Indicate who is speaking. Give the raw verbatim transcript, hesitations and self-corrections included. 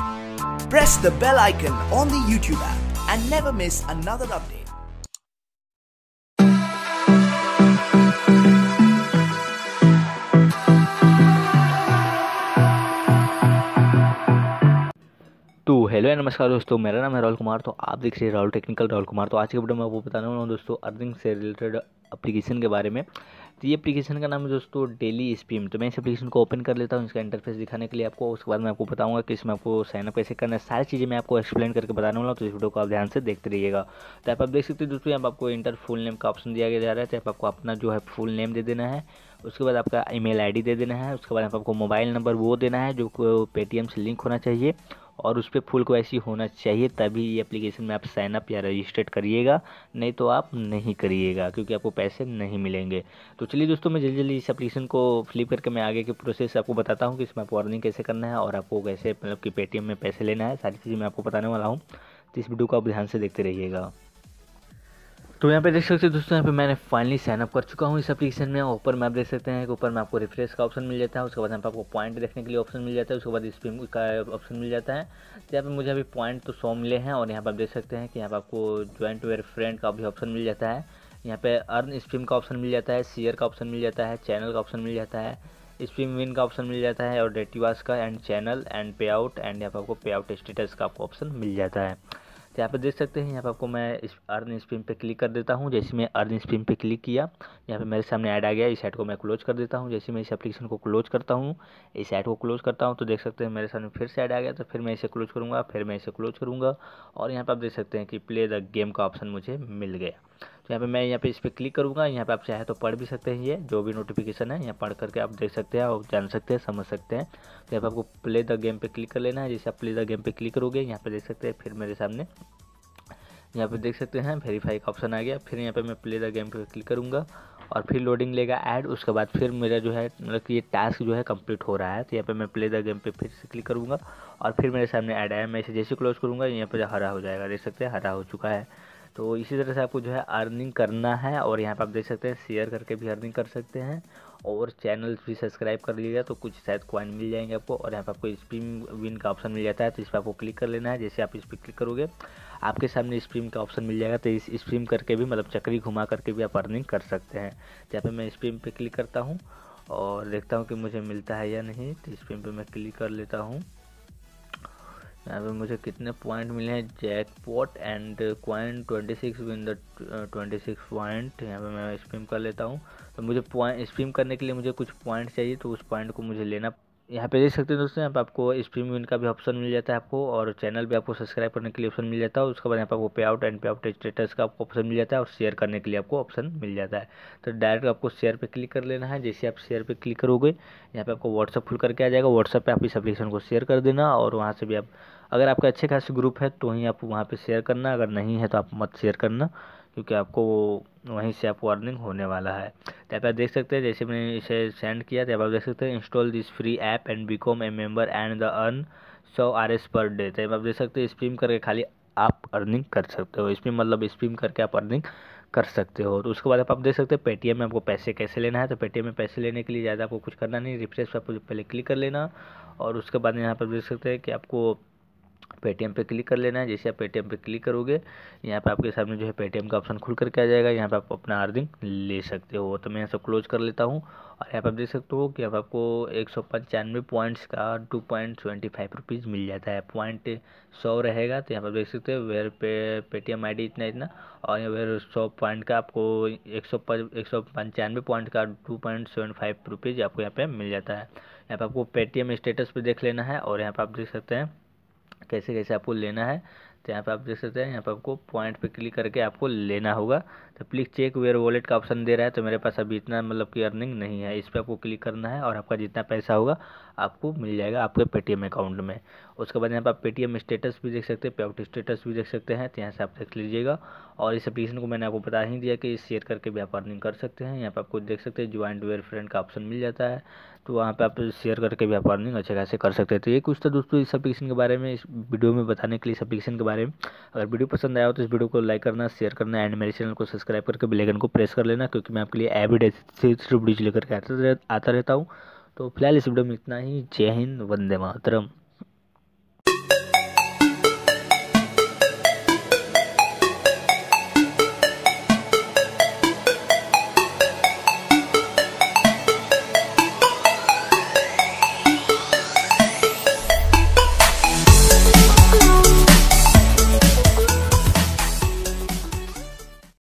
Speaker 1: Press the bell icon on the YouTube app and never miss another update.
Speaker 2: तो hello and नमस्कार दोस्तों, मेरा नाम है राहुल कुमार। तो आप देख रहे हैं राहुल टेक्निकल राहुल कुमार। तो आज की वीडियो में आपको बताने वाला हूँ दोस्तों अर्निंग से रिलेटेड एप्लीकेशन के बारे में। तो ये एप्लीकेशन का नाम है दोस्तों डेली स्पीम। तो मैं इस एप्लीकेशन को ओपन कर लेता हूँ इसका इंटरफेस दिखाने के लिए आपको। उसके बाद मैं आपको बताऊंगा कि इसमें आपको साइन अप कैसे करना है, सारी चीज़ें मैं आपको एक्सप्लेन करके बताने वाला हूँ। तो इस वीडियो को आप ध्यान से देखते रहिएगा। तो आप देख सकते हैं दोस्तों, यहाँ पर आपको इंटर फुल नेम का ऑप्शन दिया जा रहा है। तो आप आपको अपना जो है फुल नेम दे देना है। उसके बाद आपका ईमेल आईडी दे देना है। उसके बाद आपको मोबाइल नंबर वो देना है जो पेटीएम से लिंक होना चाहिए और उस पर फुल को ऐसी होना चाहिए, तभी ये एप्लीकेशन में आप साइन अप या रजिस्टर्ड करिएगा, नहीं तो आप नहीं करिएगा क्योंकि आपको पैसे नहीं मिलेंगे। तो चलिए दोस्तों, मैं जल्दी जल्दी इस एप्लीकेशन को फ्लिप करके मैं आगे के प्रोसेस आपको बताता हूँ कि इसमें आपको अर्निंग कैसे करना है और आपको कैसे मतलब कि पेटीएम में पैसे लेना है, सारी चीज़ें मैं आपको बताने वाला हूँ। तो इस वीडियो को आप ध्यान से देखते रहिएगा। तो यहाँ पे देख सकते हैं दोस्तों, यहाँ पे मैंने फाइनली साइन अप कर चुका हूँ इस एप्लीकेशन में। ऊपर में आप देख सकते हैं कि ऊपर में आपको रिफ्रेश का ऑप्शन मिल जाता है। उसके बाद यहाँ पे आपको पॉइंट देखने के लिए ऑप्शन मिल जाता है। उसके बाद स्पिन का ऑप्शन मिल जाता है। तो यहाँ पे मुझे अभी पॉइंट तो सौ मिले हैं और यहाँ पर आप देख सकते हैं कि यहाँ पर आपको ज्वाइन टू योर फ्रेंड का भी ऑप्शन मिल जाता है। यहाँ पे अर्न स्पिन का ऑप्शन मिल जाता है, शेयर का ऑप्शन मिल जाता है, चैनल का ऑप्शन मिल जाता है, स्पिन विन का ऑप्शन मिल जाता है और डेटिवास का and channel and pay out and यहाँ पर आपको पे आउट स्टेटस का आपको ऑप्शन मिल जाता है। तो यहाँ पे देख सकते हैं, यहाँ पे आपको मैं इस अर्न स्पिन पे क्लिक कर देता हूँ। जैसे मैं अर्न स्पिन पे क्लिक किया, यहाँ पे मेरे सामने ऐड आ गया। इस ऐड को मैं क्लोज कर देता हूँ। जैसे मैं इस एप्लीकेशन को क्लोज करता हूँ, इस ऐड को क्लोज करता हूँ, तो देख सकते हैं मेरे सामने फिर से ऐड आ गया। तो फिर मैं इसे क्लोज करूँगा, फिर मैं इसे क्लोज करूँगा और यहाँ पर आप देख सकते हैं कि प्ले द गेम का ऑप्शन मुझे मिल गया। तो यहाँ पे मैं यहाँ पे इस पर क्लिक करूँगा। यहाँ पे आप चाहे तो पढ़ भी सकते हैं, ये जो भी नोटिफिकेशन है यहाँ पढ़ करके आप देख सकते हैं और जान सकते हैं, समझ सकते हैं। तो यहाँ पे आपको प्ले द गेम पे क्लिक कर लेना है। जैसे आप प्ले द गेम पे क्लिक करोगे, यहाँ पे देख सकते हैं फिर मेरे सामने यहाँ पे देख सकते हैं वेरीफाई का ऑप्शन आ गया। फिर यहाँ पे मैं प्ले द गेम पे क्लिक करूँगा और फिर लोडिंग लेगा ऐड। उसके बाद फिर मेरा जो है मतलब कि ये टास्क जो है कंप्लीट हो रहा है। तो यहाँ पे मैं प्ले द गेम पे फिर से क्लिक करूँगा और फिर मेरे सामने ऐड आया। मैं इसे जैसे क्लोज करूँगा, यहाँ पे हरा हो जाएगा, देख सकते हैं हरा हो चुका है। तो इसी तरह से आपको जो है अर्निंग करना है और यहाँ पे आप देख सकते हैं शेयर करके भी अर्निंग कर सकते हैं और चैनल भी सब्सक्राइब कर लीजिएगा तो कुछ शायद कॉइन मिल जाएंगे आपको। और यहाँ पे आपको स्पिन विन का ऑप्शन मिल जाता है, तो इस पर आपको क्लिक कर लेना है। जैसे आप इस पर क्लिक करोगे, आपके सामने स्पिन का ऑप्शन मिल जाएगा। तो इस स्पिन करके भी मतलब चक्री घुमा करके भी आप अर्निंग कर सकते हैं। तो यहाँ पे मैं स्पिन पे क्लिक करता हूँ और देखता हूँ कि मुझे मिलता है या नहीं। तो स्पिन पे मैं क्लिक कर लेता हूँ। यहाँ पे मुझे कितने पॉइंट मिले हैं, jackpot and coin twenty six win the twenty six point. यहाँ पे मैं स्पिन कर लेता हूँ। तो मुझे पॉइंट स्पिन करने के लिए मुझे कुछ पॉइंट चाहिए, तो उस पॉइंट को मुझे लेना। यहाँ पे देख सकते हैं दोस्तों, यहाँ पे आपको स्पिन विन का भी ऑप्शन मिल जाता है आपको और चैनल भी आपको सब्सक्राइब करने के लिए ऑप्शन मिल जाता है। उसके बाद यहाँ पे आपको pay out and pay out status का आपको ऑप्शन मिल जाता है और शेयर करने के लिए आपको ऑप्शन मिल जाता है। तो डायरेक्ट आपको शेयर पे क्लिक कर लेना है। जैसे आप शेयर पे क्लिक करोगे, यहाँ पे आपको व्हाट्सअप खुल करके आ जाएगा। व्हाट्सअप पे आप इस एप्लीकेशन को शेयर कर देना और वहाँ से भी आप, अगर आपका अच्छे खासे ग्रुप है तो ही आप वहाँ पे शेयर करना, अगर नहीं है तो आप मत शेयर करना क्योंकि आपको वहीं से आपको अर्निंग होने वाला है। तो आप देख सकते हैं, जैसे मैंने इसे सेंड किया तो आप देख सकते हैं install this free app and become a member and the earn सौ आर एस पर डे। तो आप देख सकते हैं स्पिन करके खाली आप अर्निंग कर सकते हो। स्पिन मतलब स्पिन करके आप अर्निंग कर सकते हो। तो उसके बाद आप देख सकते हैं पेटीएम में आपको पैसे कैसे लेना है। तो पेटीएम में पैसे लेने के लिए ज़्यादा आपको कुछ करना नहीं, रिफ्रेश पर आपको पहले क्लिक कर लेना और उसके बाद यहाँ पर देख सकते हैं कि आपको पेटीएम पे क्लिक कर लेना है। जैसे आप पेटीएम पे क्लिक करोगे, यहाँ पे आपके सामने जो है पेटीएम का ऑप्शन खुल करके आ जाएगा। यहाँ पे आप अपना अर्निंग ले सकते हो। तो मैं यहाँ से क्लोज कर लेता हूँ और यहाँ पे आप देख सकते हो कि यहाँ पे आपको एक सौ पंचानवे पॉइंट्स का two point twenty five rupees मिल जाता है। पॉइंट सौ रहेगा तो यहाँ पर देख सकते हो वेयर पे पेटीएम आई डी इतना इतना और वेयर सौ पॉइंट का आपको एक सौ एक सौ पंचानवे पॉइंट का two point seven five rupees आपको यहाँ पे मिल जाता है। यहाँ पे आपको पेटीएम स्टेटस पे देख लेना है और यहाँ पे आप देख सकते हैं कैसे कैसे आपको लेना है। तो यहाँ पे आप देख सकते हैं, यहाँ पे आपको पॉइंट पे क्लिक करके आपको लेना होगा। तो प्लीज़ चेक वेयर वॉलेट का ऑप्शन दे रहा है, तो मेरे पास अभी इतना मतलब कि अर्निंग नहीं है। इस पर आपको क्लिक करना है और आपका जितना पैसा होगा आपको मिल जाएगा आपके पेटीएम अकाउंट में। उसके बाद यहाँ पर आप पेटीएम स्टेटस भी देख सकते हैं, पे आउट स्टेटस भी देख सकते हैं। तो यहाँ से आप देख लीजिएगा और इस एप्लीकेशन को मैंने आपको बता ही दिया कि शेयर करके भी आप अर्निंग कर सकते हैं। यहाँ पर आपको देख सकते हैं ज्वाइन टू योर फ्रेंड का ऑप्शन मिल जाता है, तो वहाँ पे आप शेयर करके भी आप अर्निंग अच्छे खासे कर सकते हैं। तो ये कुछ था दोस्तों इस एप्लीकेशन के बारे में, इस वीडियो में बताने के लिए, इस एप्लीकेशन के बारे में। अगर वीडियो पसंद आया हो तो इस वीडियो को लाइक करना, शेयर करना एंड मेरे चैनल को सब्सक्राइब करके बेल आइकन को प्रेस कर लेना क्योंकि मैं आपके लिए एवरीडे वीडियो लेकर के आता आता रहता हूँ। तो फिलहाल इस वीडियो में इतना ही। जय हिंद, वंदे मातरम।